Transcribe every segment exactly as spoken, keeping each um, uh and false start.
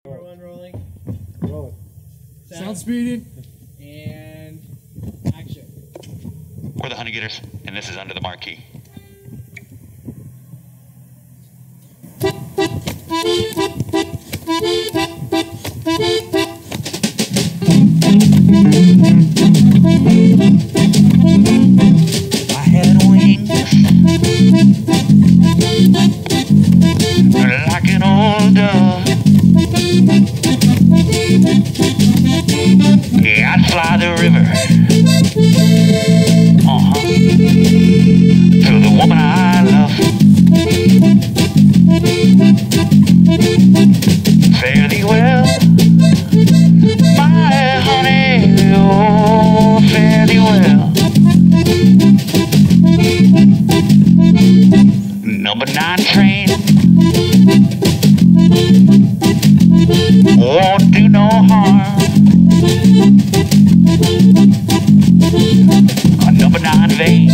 Camera one rolling. Roll it. Sound, Sound speeding. And action. We're the Honey Getters, and this is Under the Marquee. I had wings like an old dove. Yeah, I'd fly the river, uh-huh, to the woman I love. Fare thee well, my honey, oh, fare thee well. Number nine train won't do no harm. A number nine vein,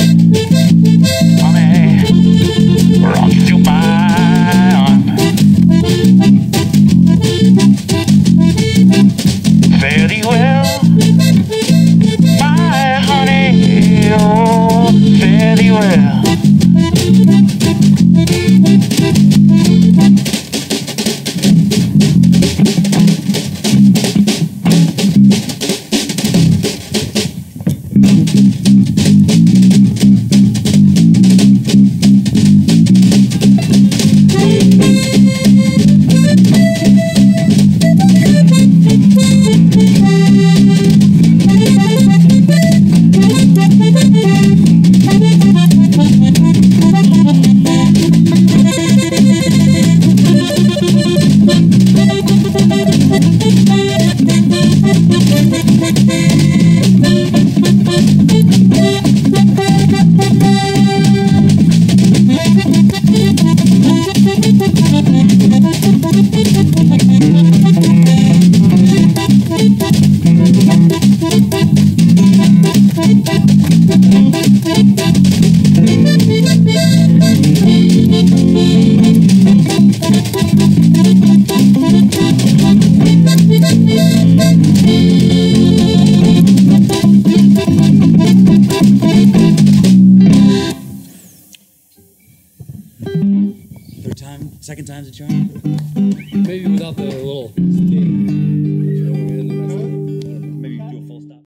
honey, runs through my arm. Fare thee well, my honey, oh, fare thee well. Third time, second time's a charm. Maybe without the little